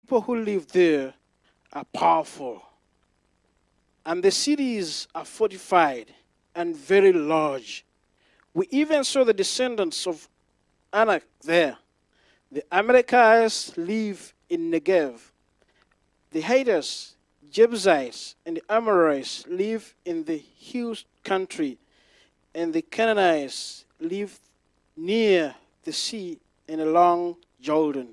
People who live there are powerful. And the cities are fortified and very large. We even saw the descendants of Anak there. The Amalekites live in Negev. The Hattites, Jebusites, and the Amorites live in the hill country. And the Canaanites live near the sea and along Jordan.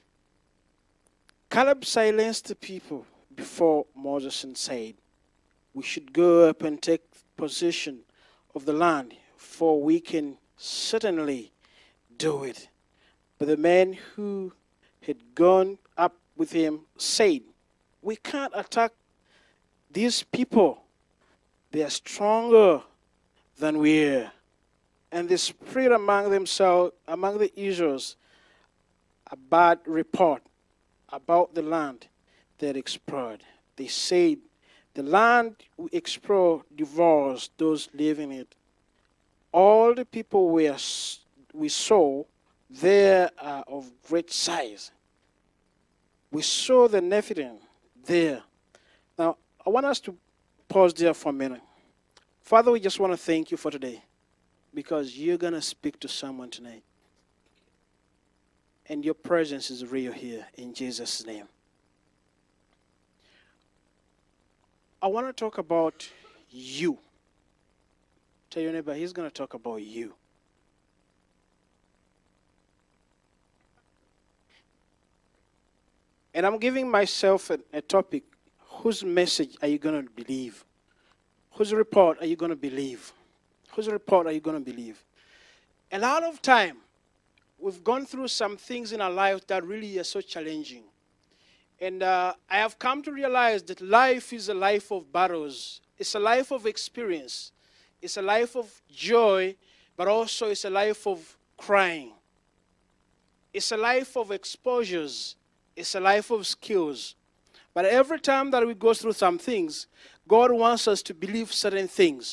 Caleb silenced the people before Moses and said, "We should go up and take possession of the land, for we can certainly do it." But the men who had gone up with him said, "We can't attack these people. They are stronger than we are." And they spread among themselves, among the Israelites, a bad report about the land they had explored. They said, "The land we explore devours those living in it. All the people we saw there are of great size. We saw the Nephilim there." Now, I want us to pause there for a minute. Father, we just want to thank you for today, because you're going to speak to someone tonight. And your presence is real here, in Jesus' name. I want to talk about you. Tell your neighbor, he's going to talk about you. And I'm giving myself a topic. Whose message are you going to believe? Whose report are you going to believe? Whose report are you going to believe? A lot of time, we've gone through some things in our lives that really are so challenging. And I have come to realize that life is a life of battles. It's a life of experience. It's a life of joy, but also it's a life of crying. It's a life of exposures. It's a life of skills. But every time that we go through some things, God wants us to believe certain things.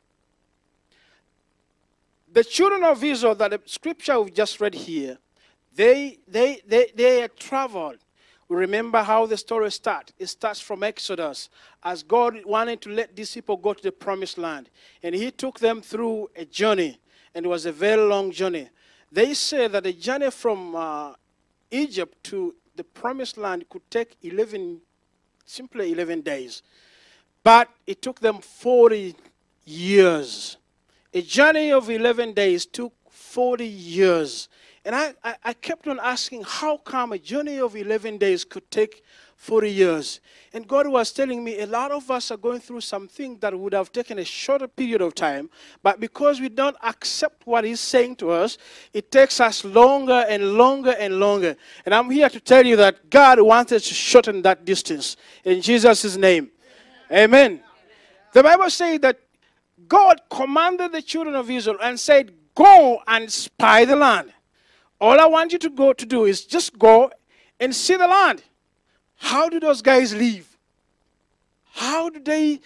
The children of Israel, that the scripture we just read here, they had traveled. We remember how the story starts. It starts from Exodus, as God wanted to let these people go to the promised land. And he took them through a journey, and it was a very long journey. They say that the journey from Egypt to the promised land could take simply 11 days. But it took them 40 years. A journey of 11 days took 40 years. And I kept on asking, how come a journey of 11 days could take 40 years? And God was telling me, a lot of us are going through something that would have taken a shorter period of time, but because we don't accept what He's saying to us, it takes us longer and longer and longer. And I'm here to tell you that God wanted to shorten that distance. In Jesus' name. Amen. Amen. The Bible says that God commanded the children of Israel and said, "Go and spy the land." All I want you to go to do is just go and see the land. How do those guys live? How do they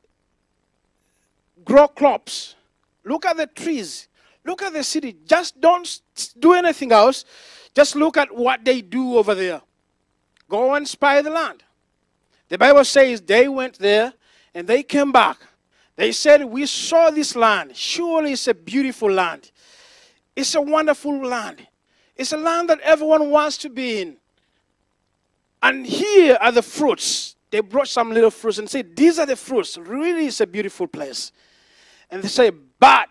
grow crops? Look at the trees. Look at the city. Just don't do anything else. Just look at what they do over there. Go and spy the land. The Bible says they went there and they came back. They said, "We saw this land. Surely it's a beautiful land. It's a wonderful land. It's a land that everyone wants to be in. And here are the fruits." They brought some little fruits and said, "These are the fruits. Really, it's a beautiful place." And they say, "But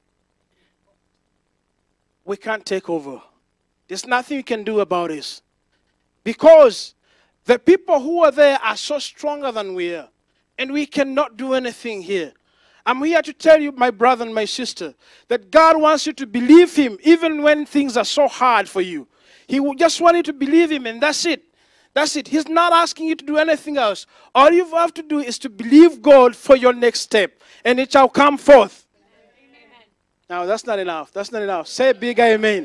we can't take over. There's nothing you can do about this. Because the people who are there are so stronger than we are. And we cannot do anything here." I'm here to tell you, my brother and my sister, that God wants you to believe Him even when things are so hard for you. He just wants you to believe Him, and that's it. That's it. He's not asking you to do anything else. All you have to do is to believe God for your next step, and it shall come forth. Amen. Now, that's not enough. That's not enough. Say a big amen. Amen.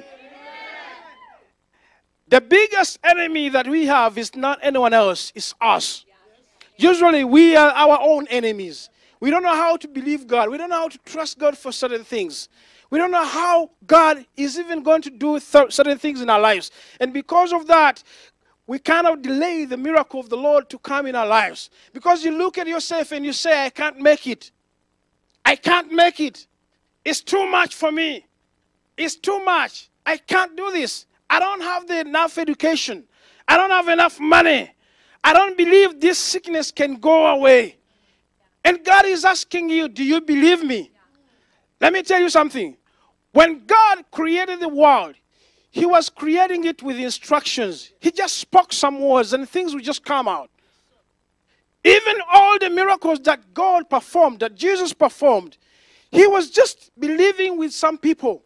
The biggest enemy that we have is not anyone else. It's us. Usually, we are our own enemies. We don't know how to believe God. We don't know how to trust God for certain things. We don't know how God is even going to do certain things in our lives. And because of that, we cannot delay the miracle of the Lord to come in our lives. Because you look at yourself and you say, I can't make it. I can't make it. It's too much for me. It's too much. I can't do this. I don't have enough education. I don't have enough money. I don't believe this sickness can go away. And God is asking you, do you believe me? Let me tell you something. When God created the world, He was creating it with instructions. He just spoke some words and things would just come out. Even all the miracles that God performed, that Jesus performed, He was just believing with some people.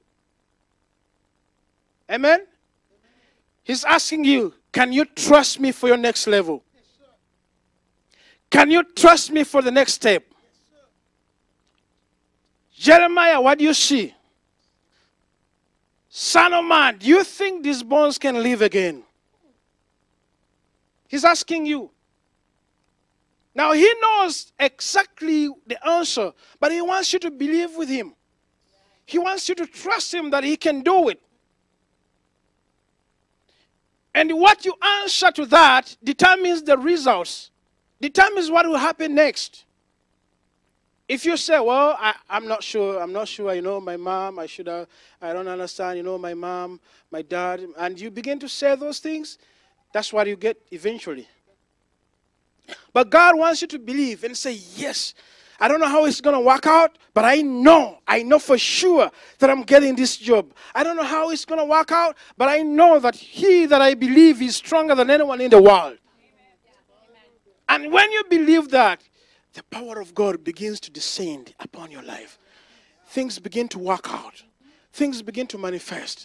Amen? He's asking you, can you trust me for your next level? Can you trust me for the next step? Jeremiah, what do you see? Son of man, do you think these bones can live again? He's asking you. Now, He knows exactly the answer, but He wants you to believe with Him. He wants you to trust Him that He can do it. And what you answer to that determines the results, determines what will happen next. If you say, well, I'm not sure, you know, my mom, I don't understand, you know, my mom, my dad, and you begin to say those things, that's what you get eventually. But God wants you to believe and say, yes, I don't know how it's going to work out, but I know for sure that I'm getting this job. I don't know how it's going to work out, but I know that He that I believe is stronger than anyone in the world. And when you believe that, the power of God begins to descend upon your life. Things begin to work out. Things begin to manifest.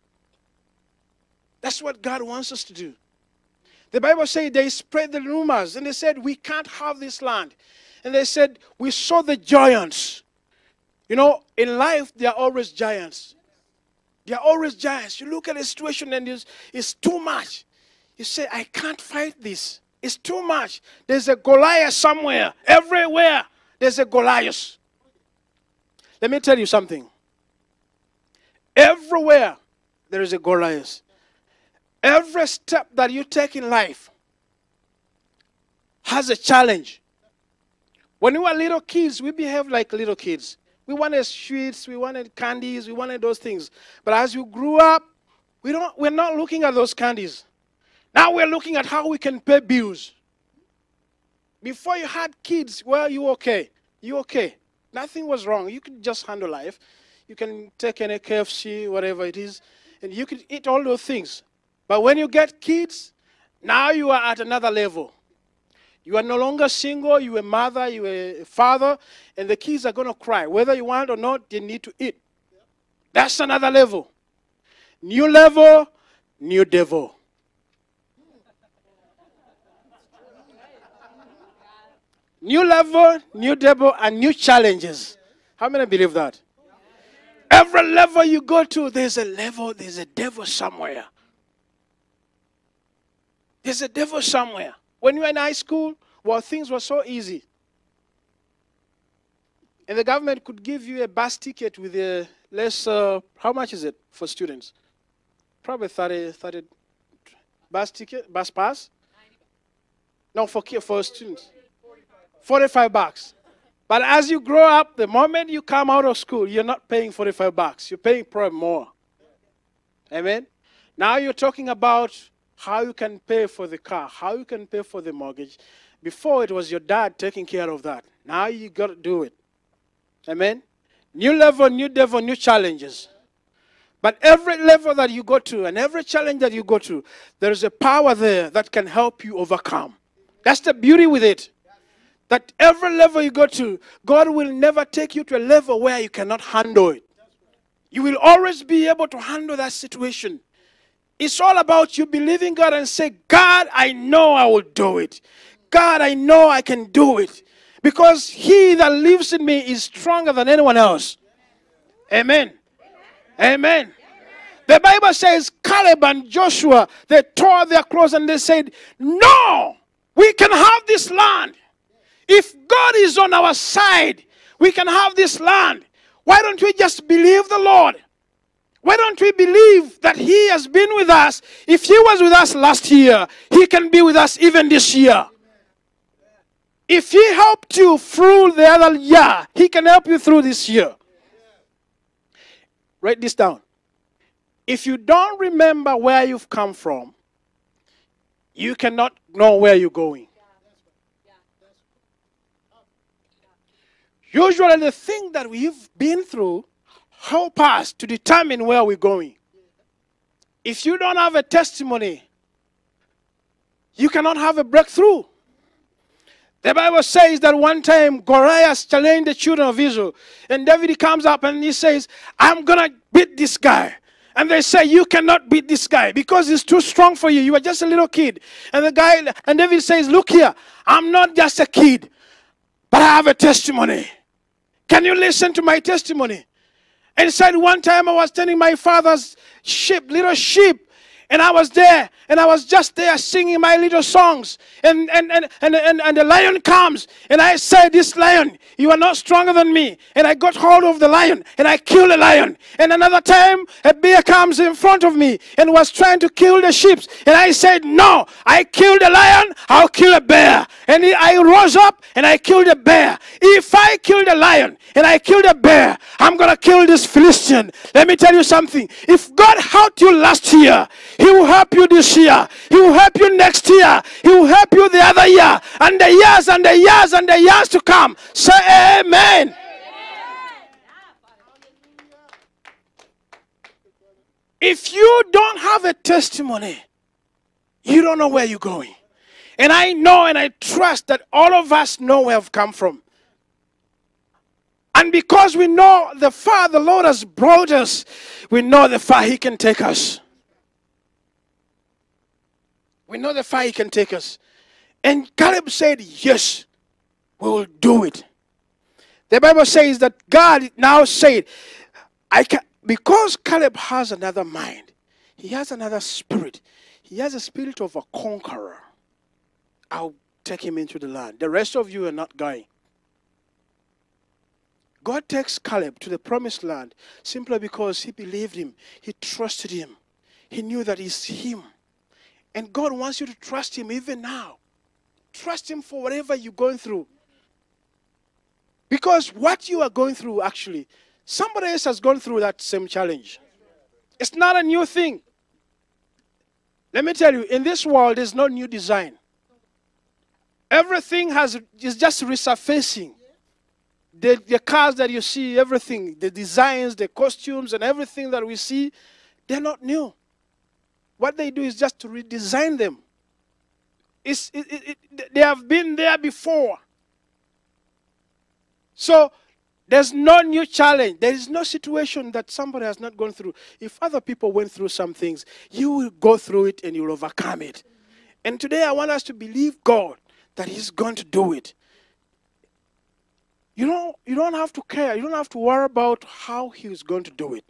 That's what God wants us to do. The Bible says they spread the rumors and they said, we can't have this land. And they said, we saw the giants. You know, in life, there are always giants. There are always giants. You look at a situation and it's too much. You say, I can't fight this. It's too much. There's a Goliath somewhere. Everywhere, there's a Goliath. Let me tell you something. Everywhere, there is a Goliath. Every step that you take in life has a challenge. When we were little kids, we behaved like little kids. We wanted sweets, we wanted candies, we wanted those things. But as you grew up, we're not looking at those candies. Now we're looking at how we can pay bills. Before you had kids, well, you okay. You okay. Nothing was wrong. You could just handle life. You can take any KFC, whatever it is, and you could eat all those things. But when you get kids, now you are at another level. You are no longer single, you are a mother, you are a father, and the kids are going to cry. Whether you want or not, they need to eat. That's another level. New level, new devil. New level, new devil, and new challenges. How many believe that? Every level you go to, there's a devil somewhere. There's a devil somewhere. When you were in high school, well, things were so easy. And the government could give you a bus ticket with a less, how much is it for students? Probably 30 bus ticket, bus pass? No, for students. 45 bucks. But as you grow up, the moment you come out of school, you're not paying 45 bucks. You're paying probably more. Amen? Now you're talking about how you can pay for the car, how you can pay for the mortgage. Before, it was your dad taking care of that. Now you got to do it. Amen? New level, new devil, new challenges. But every level that you go to and every challenge that you go to, there is a power there that can help you overcome. That's the beauty with it. That every level you go to, God will never take you to a level where you cannot handle it. You will always be able to handle that situation. It's all about you believing God and say, God, I know I will do it. God, I know I can do it. Because He that lives in me is stronger than anyone else. Amen. Amen. The Bible says Caleb and Joshua, they tore their clothes and they said, no, we can have this land. If God is on our side, we can have this land. Why don't we just believe the Lord? Why don't we believe that he has been with us? If he was with us last year, he can be with us even this year. If he helped you through the other year, he can help you through this year. Write this down. If you don't remember where you've come from, you cannot know where you're going. Usually the thing that we've been through help us to determine where we're going. If you don't have a testimony, you cannot have a breakthrough. The Bible says that one time Goliath challenged the children of Israel. And David comes up and he says, I'm going to beat this guy. And they say, you cannot beat this guy because he's too strong for you. You are just a little kid. And David says, look here, I'm not just a kid, but I have a testimony. Can you listen to my testimony? And he said, one time I was tending my father's sheep, little sheep. And I was there, and I was just there singing my little songs. And the lion comes, and I said, this lion, you are not stronger than me. And I got hold of the lion, and I killed the lion. And another time, a bear comes in front of me and was trying to kill the sheep. And I said, no, I killed the lion, I'll kill a bear. And I rose up, and I killed a bear. If I kill the lion, and I killed a bear, I'm going to kill this Philistine. Let me tell you something. If God helped you last year, he will help you this year. He will help you next year. He will help you the other year. And the years and the years and the years to come. Say amen. If you don't have a testimony, you don't know where you're going. And I know and I trust that all of us know where we've come from. And because we know the far the Lord has brought us, we know the far he can take us. We know the far he can take us. And Caleb said, yes, we will do it. The Bible says that God now said, because Caleb has another mind, he has another spirit. He has a spirit of a conqueror. I'll take him into the land. The rest of you are not going. God takes Caleb to the promised land simply because he believed him. He trusted him. He knew that it's him. And God wants you to trust him even now. Trust him for whatever you're going through. Because what you are going through, actually, somebody else has gone through that same challenge. It's not a new thing. Let me tell you, in this world, there's no new design. Everything is just resurfacing. The cars that you see, everything, the designs, the costumes, and everything that we see, they're not new. What they do is just to redesign them. They have been there before. So there's no new challenge. There is no situation that somebody has not gone through. If other people went through some things, you will go through it and you'll overcome it. And today I want us to believe God that he's going to do it. You don't have to care. You don't have to worry about how he's going to do it.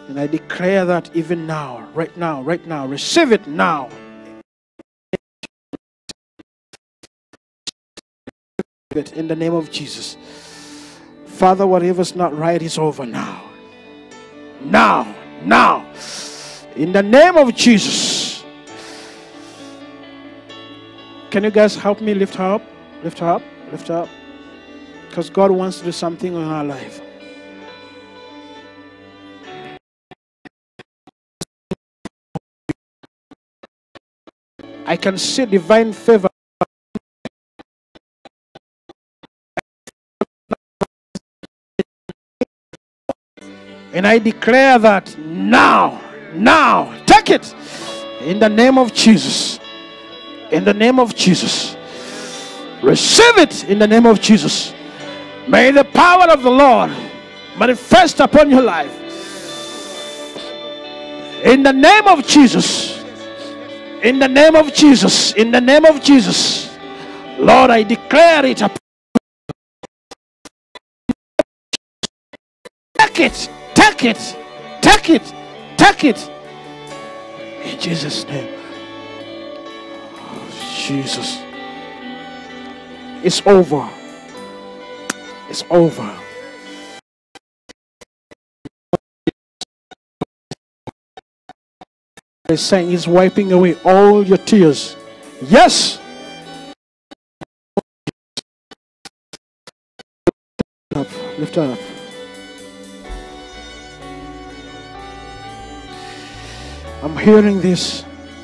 And I declare that even now, right now, right now, receive it now. In the name of Jesus. Father, whatever's not right is over now. Now, now. In the name of Jesus. Can you guys help me lift her up? Lift her up, lift her up. Because God wants to do something in our life. I can see divine favor. And I declare that now, now, take it in the name of Jesus. In the name of Jesus. Receive it in the name of Jesus. May the power of the Lord manifest upon your life. In the name of Jesus. In the name of Jesus. In the name of Jesus. Lord, I declare it. Take it. Take it. Take it. Take it. In Jesus' name. Oh, Jesus. It's over. It's over. He's saying he's wiping away all your tears. Yes. Lift her up. I'm hearing this.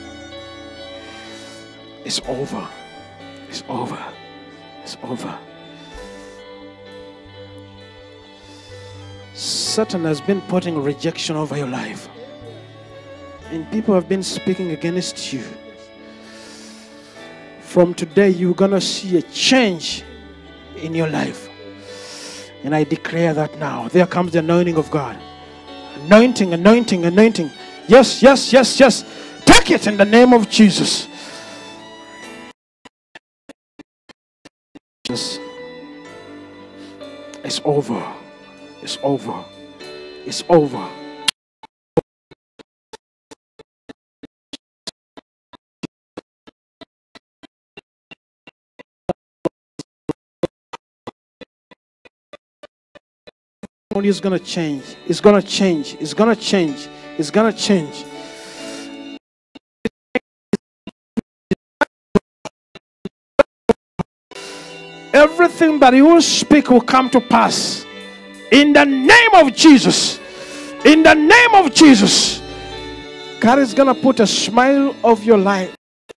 It's over. It's over. It's over. Satan has been putting rejection over your life. And people have been speaking against you. From today, you're going to see a change in your life. And I declare that now. There comes the anointing of God. Anointing, anointing, anointing. Yes, yes, yes, yes. Take it in the name of Jesus. Yes. It's over. It's over. It's over. It's going to change. It's going to change. It's going to change. It's going to change. Everything that you will speak will come to pass. In the name of Jesus. In the name of Jesus. God is going to put a smile of your life.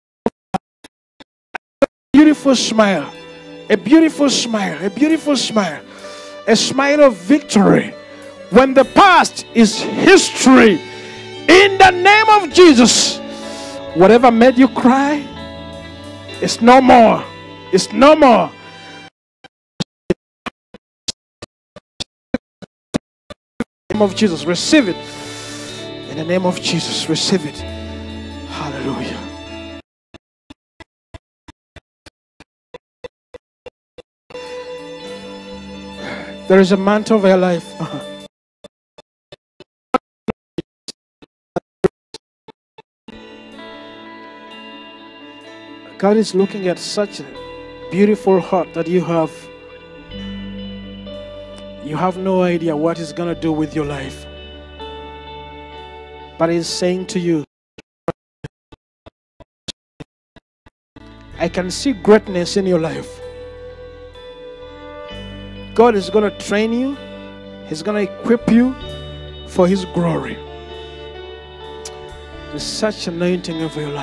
A beautiful smile. A beautiful smile. A beautiful smile. A smile of victory. When the past is history. In the name of Jesus. Whatever made you cry, it's no more. It's no more. In the name of Jesus, receive it. In the name of Jesus, receive it. Hallelujah. There is a mantle over your life. God is looking at such a beautiful heart that you have. You have no idea what He's going to do with your life. But He's saying to you, I can see greatness in your life. God is going to train you. He's going to equip you for His glory. There's such anointing over your life.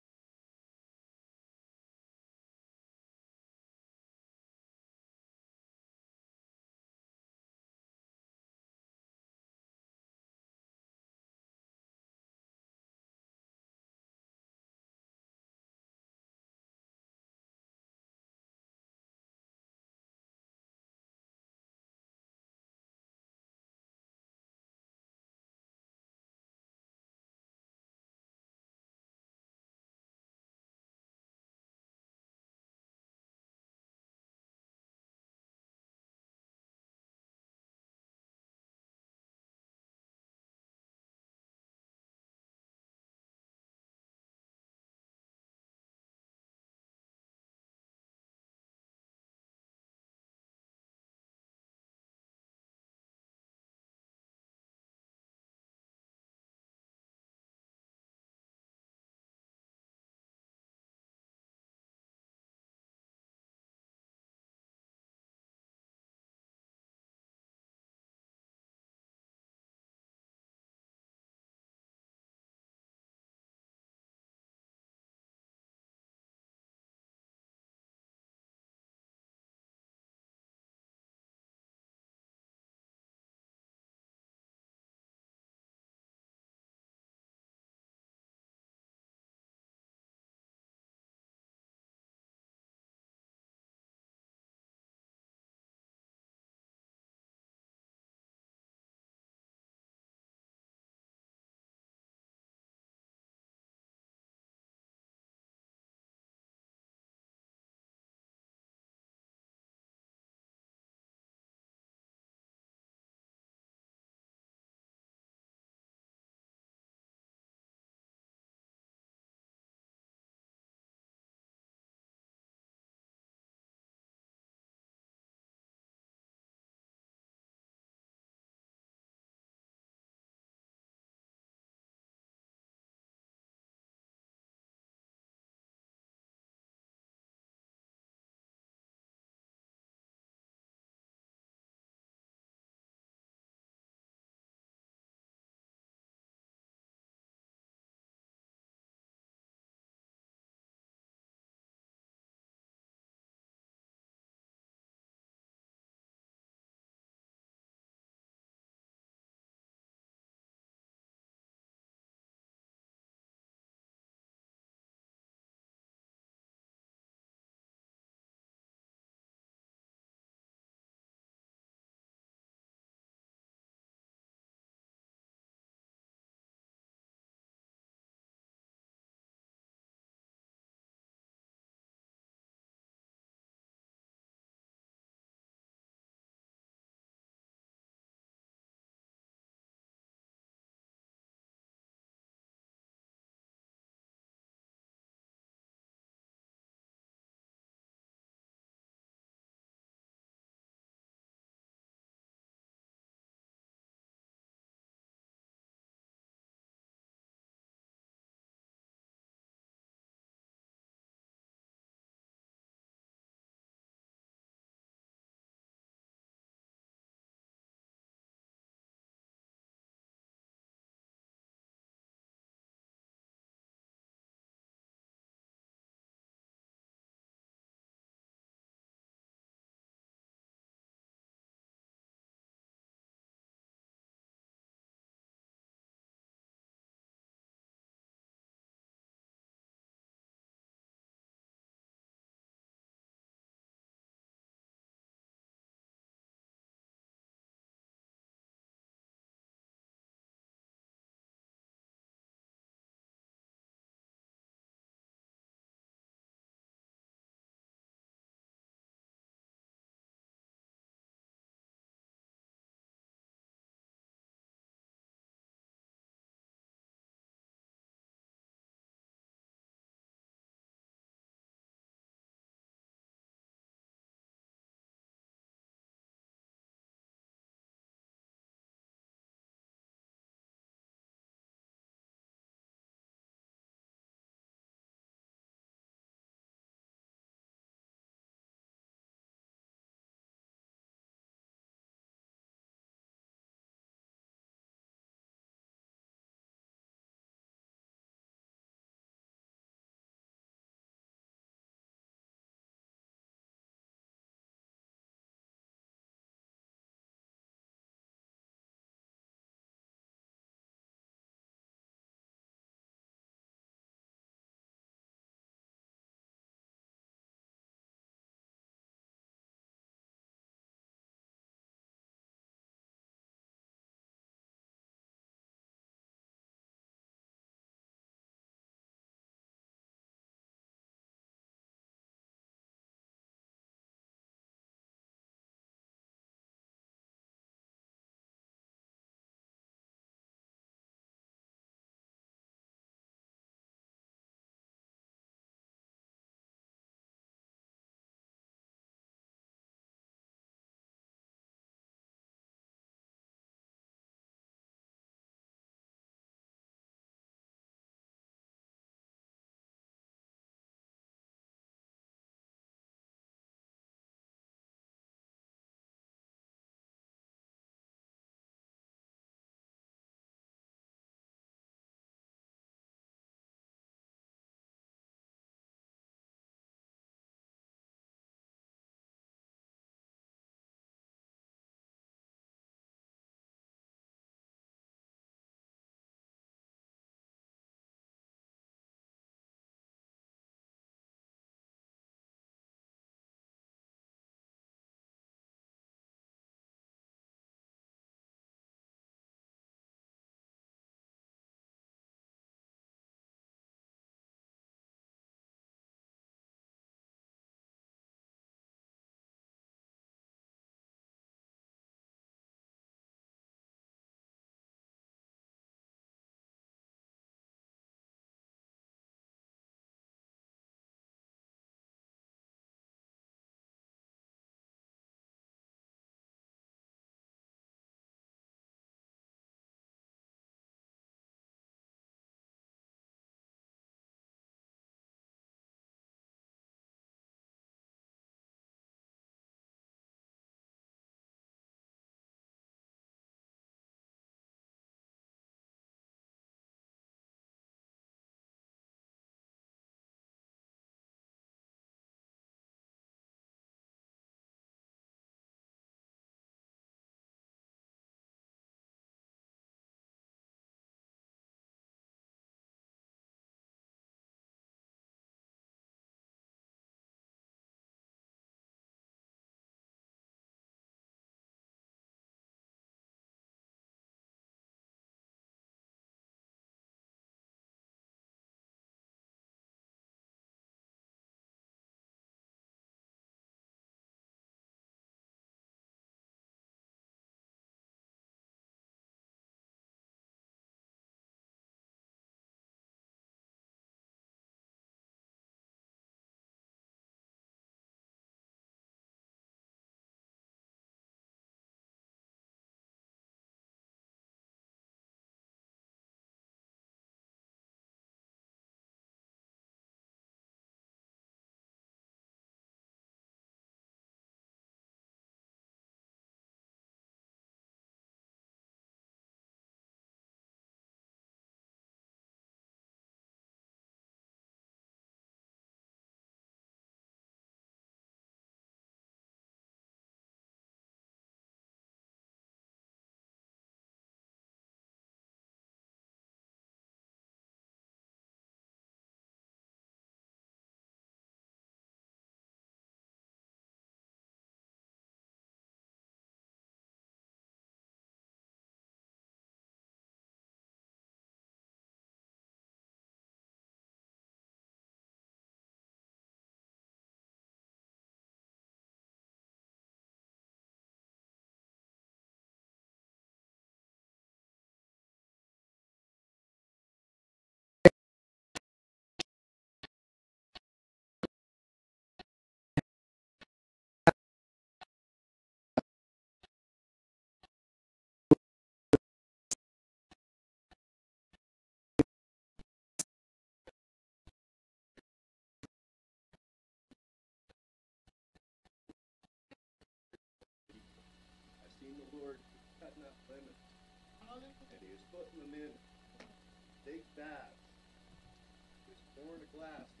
putting them in big baths. Just pouring the glass